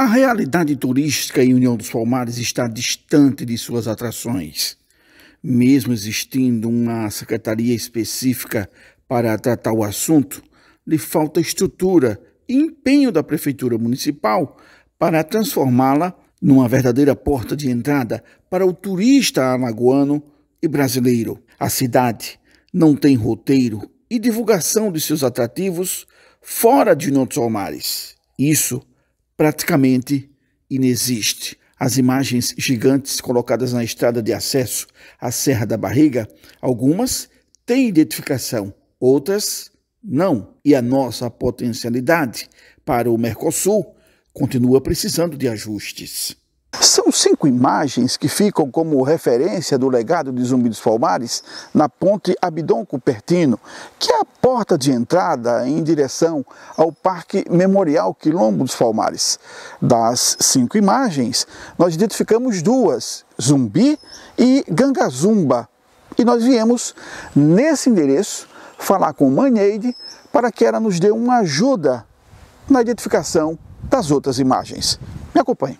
A realidade turística em União dos Palmares está distante de suas atrações. Mesmo existindo uma secretaria específica para tratar o assunto, lhe falta estrutura e empenho da Prefeitura Municipal para transformá-la numa verdadeira porta de entrada para o turista alagoano e brasileiro. A cidade não tem roteiro e divulgação de seus atrativos fora de União dos Palmares. Isso praticamente inexiste. As imagens gigantes colocadas na estrada de acesso à Serra da Barriga, algumas têm identificação, outras não. E a nossa potencialidade para o Mercosul continua precisando de ajustes. São 5 imagens que ficam como referência do legado de Zumbi dos Palmares na ponte Abdon Cupertino, que é a porta de entrada em direção ao Parque Memorial Quilombo dos Palmares. Das 5 imagens, nós identificamos 2, Zumbi e Gangazumba. E nós viemos nesse endereço falar com Maneide para que ela nos dê uma ajuda na identificação das outras imagens. Me acompanhe.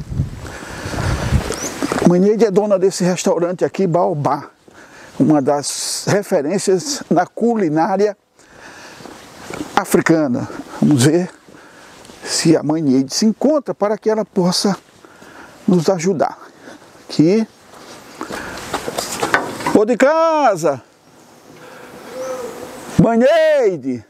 Maneide é dona desse restaurante aqui, Baobá, uma das referências na culinária africana. Vamos ver se a Maneide se encontra para que ela possa nos ajudar. Aqui. Ô de casa! Maneide!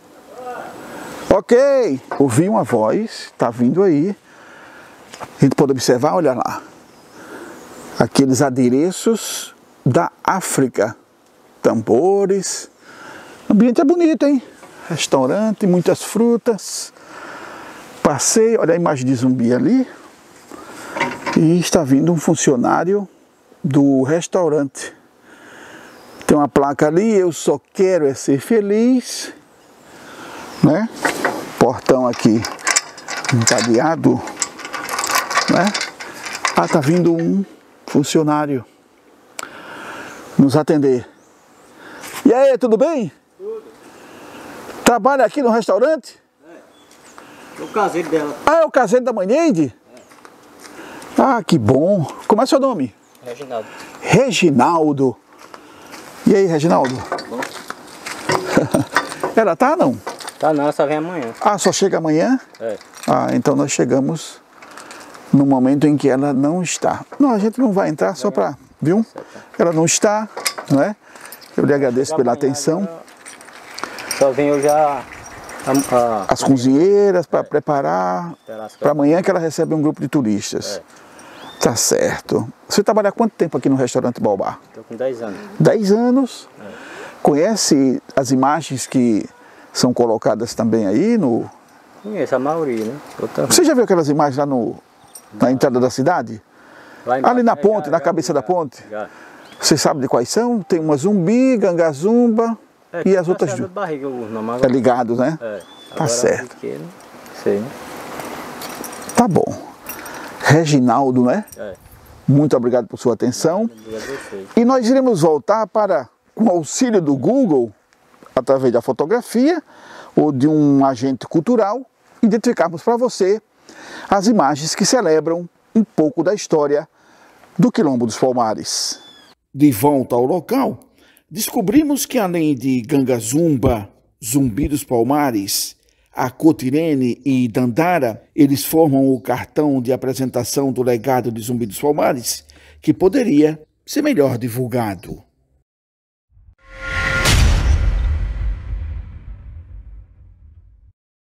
Ok, ouvi uma voz, está vindo aí. A gente pode observar, olha lá. Aqueles adereços da África. Tambores. O ambiente é bonito, hein? Restaurante, muitas frutas. Passeio, olha a imagem de Zumbi ali. E está vindo um funcionário do restaurante. Tem uma placa ali, eu só quero é ser feliz. Né? Portão aqui encadeado. Né? Ah, está vindo um funcionário nos atender. E aí, tudo bem? Tudo. Trabalha aqui no restaurante? É o caseiro dela. Ah, é o caseiro da Maneide? É. Ah, que bom. Como é seu nome? Reginaldo. Reginaldo. E aí, Reginaldo? Bom. Ela tá, não? Tá não, só vem amanhã. Ah, só chega amanhã? É. Ah, então nós chegamos no momento em que ela não está. Não, a gente não vai entrar só para, viu? Ela não está, não é? Eu lhe agradeço pela atenção. Só venho já as cozinheiras para preparar para amanhã que ela recebe um grupo de turistas. É. Tá certo. Você trabalha há quanto tempo aqui no restaurante Baobá? Estou com 10 anos. 10 anos? É. Conhece as imagens que são colocadas também aí no... Conheço a maioria, né? Você já viu aquelas imagens lá na entrada da cidade? Lá embaixo, ali na ponte, na cabeça da ponte? Já. Você sabe de quais são? Tem uma Zumbi, Gangazumba e as outras duas. É ligado, né? É. Tá certo. Sei, né? Tá bom. Reginaldo, né? É. Muito obrigado por sua atenção. E nós iremos voltar para, com o auxílio do Google, através da fotografia ou de um agente cultural, identificarmos para você as imagens que celebram um pouco da história do Quilombo dos Palmares. De volta ao local, descobrimos que além de Gangazumba, Zumbi dos Palmares, Acotirene e Dandara, eles formam o cartão de apresentação do legado de Zumbi dos Palmares, que poderia ser melhor divulgado.